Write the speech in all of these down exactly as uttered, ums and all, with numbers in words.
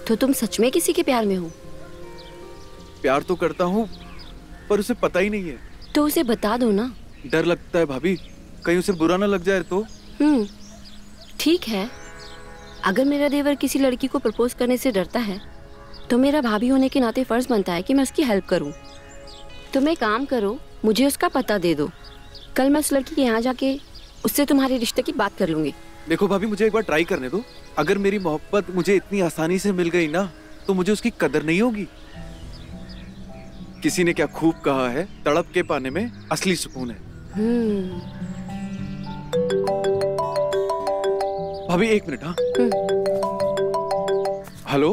तो तुम सच में किसी के प्यार में हो? प्यार तो करता हूँ पर उसे पता ही नहीं है। तो उसे बता दो ना। डर लगता है भाभी, कहीं उसे बुरा ना लग जाए तो। हम्म, ठीक है। अगर मेरा देवर किसी लड़की को प्रपोज करने से डरता है तो मेरा भाभी होने के नाते फर्ज बनता है कि मैं उसकी हेल्प करूं। तुम एक काम करो, मुझे उसका पता दे दो। कल मैं उस लड़की के यहाँ जाके उससे तुम्हारे रिश्ते की बात कर लूंगी। देखो भाभी, मुझे एक बार ट्राई करने दो। अगर मेरी मोहब्बत मुझे इतनी आसानी से मिल गई ना तो मुझे उसकी कदर नहीं होगी। किसी ने क्या खूब कहा है, तड़प के पाने में असली सुकून है। हम्म। भाभी एक मिनट। हाँ, हेलो।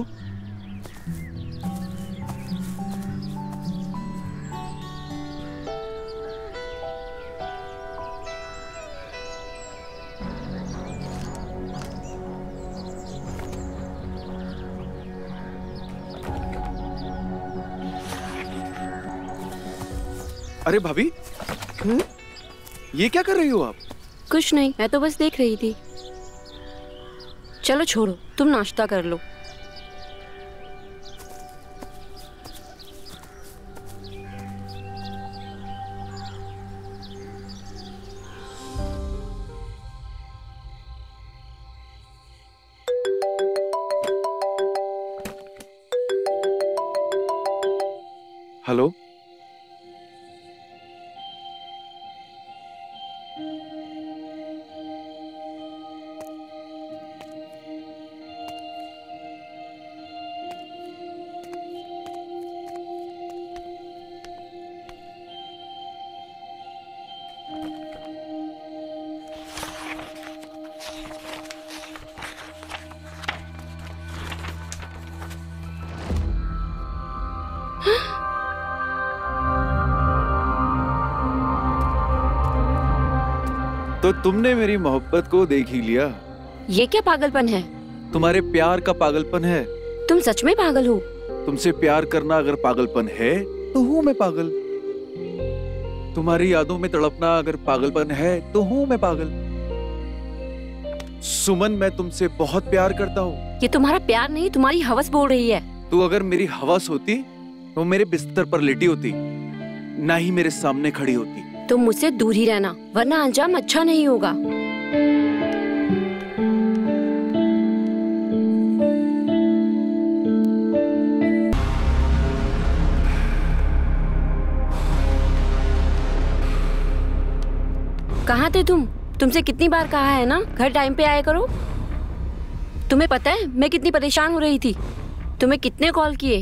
अरे भाभी, हम्म? ये क्या कर रही हो आप? कुछ नहीं, मैं तो बस देख रही थी। चलो छोड़ो, तुम नाश्ता कर लो। हेलो। तो तुमने मेरी मोहब्बत को देख ही लिया। ये क्या पागलपन है? तुम्हारे प्यार का पागलपन है। तुम सच में पागल हो? तुमसे प्यार करना अगर पागलपन है तो हूं मैं पागल। तुम्हारी यादों में तड़पना अगर पागलपन है तो हूं मैं पागल। सुमन, मैं तुमसे बहुत प्यार करता हूँ। ये तुम्हारा प्यार नहीं, तुम्हारी हवस बोल रही है। तू अगर मेरी हवस होती तो मेरे बिस्तर पर लेटी होती, ना ही मेरे सामने खड़ी होती। तुम मुझसे दूर ही रहना, वरना अंजाम अच्छा नहीं होगा। कहाँ थे तुम? तुमसे कितनी बार कहा है ना, घर टाइम पे आया करो। तुम्हें पता है मैं कितनी परेशान हो रही थी? तुम्हें कितने कॉल किए।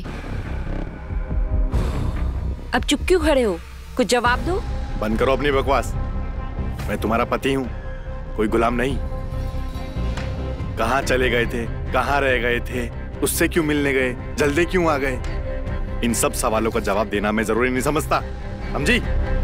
अब चुप क्यों खड़े हो? कुछ जवाब दो। बंद करो अपनी बकवास। मैं तुम्हारा पति हूँ, कोई गुलाम नहीं। कहाँ चले गए थे, कहाँ रह गए थे, उससे क्यों मिलने गए, जल्दी क्यों आ गए? इन सब सवालों का जवाब देना मैं जरूरी नहीं समझता, समझी?